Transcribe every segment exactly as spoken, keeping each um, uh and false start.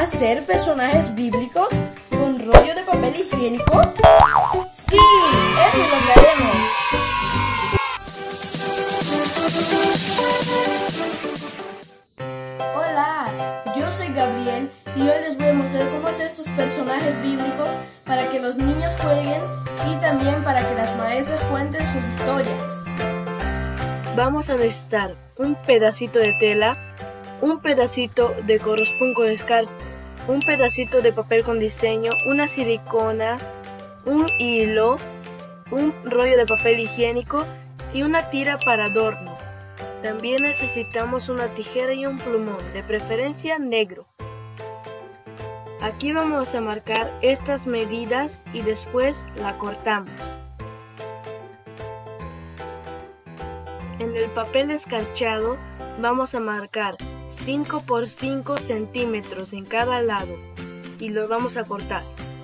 hacer personajes bíblicos con rollo de papel higiénico? ¡Sí! ¡Eso es lo que haremos! Hola, yo soy Gabriel y hoy les voy a mostrar cómo hacer estos personajes bíblicos para que los niños jueguen y también para que las maestras cuenten sus historias. Vamos a necesitar un pedacito de tela, un pedacito de corrospun con escarcha, un pedacito de papel con diseño, una silicona, un hilo, un rollo de papel higiénico y una tira para adorno. También necesitamos una tijera y un plumón, de preferencia negro. Aquí vamos a marcar estas medidas y después la cortamos. En el papel escarchado vamos a marcar cinco por cinco centímetros en cada lado y lo vamos a cortar.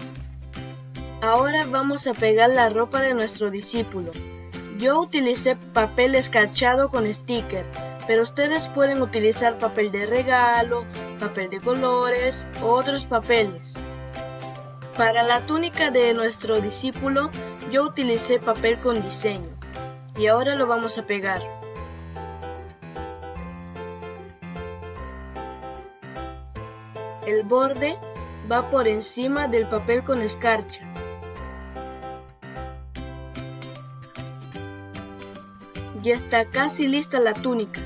Ahora vamos a pegar la ropa de nuestro discípulo. Yo utilicé papel escarchado con sticker, pero ustedes pueden utilizar papel de regalo, papel de colores u otros papeles. Para la túnica de nuestro discípulo, yo utilicé papel con diseño y ahora lo vamos a pegar. El borde va por encima del papel con escarcha. Ya está casi lista la túnica.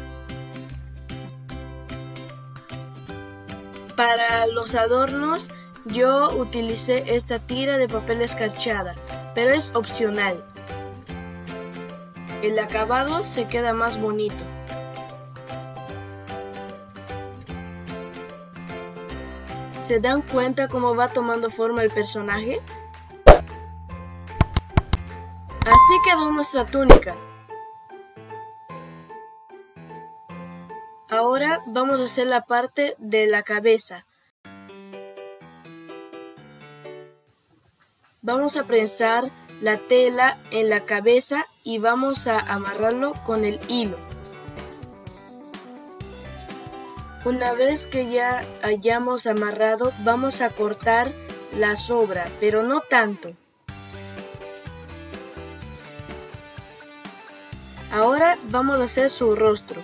Para los adornos yo utilicé esta tira de papel escarchada, pero es opcional. El acabado se queda más bonito. ¿Se dan cuenta cómo va tomando forma el personaje? Así quedó nuestra túnica. Ahora vamos a hacer la parte de la cabeza. Vamos a prensar la tela en la cabeza y vamos a amarrarlo con el hilo. Una vez que ya hayamos amarrado, vamos a cortar la sobra, pero no tanto. Ahora vamos a hacer su rostro.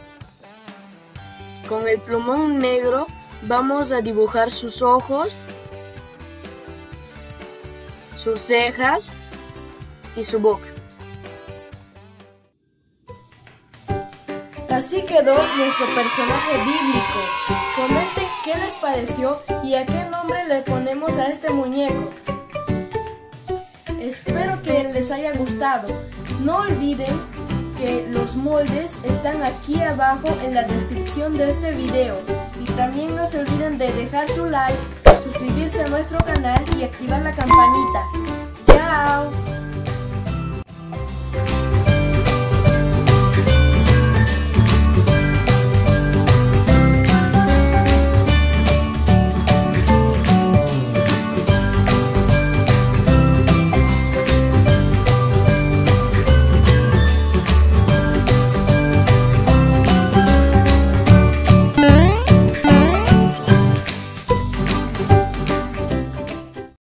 Con el plumón negro vamos a dibujar sus ojos, sus cejas y su boca. Así quedó nuestro personaje bíblico. Comenten qué les pareció y a qué nombre le ponemos a este muñeco. Espero que les haya gustado. No olviden que los moldes están aquí abajo en la descripción de este video. Y también no se olviden de dejar su like, suscribirse a nuestro canal y activar la campanita. ¡Chao!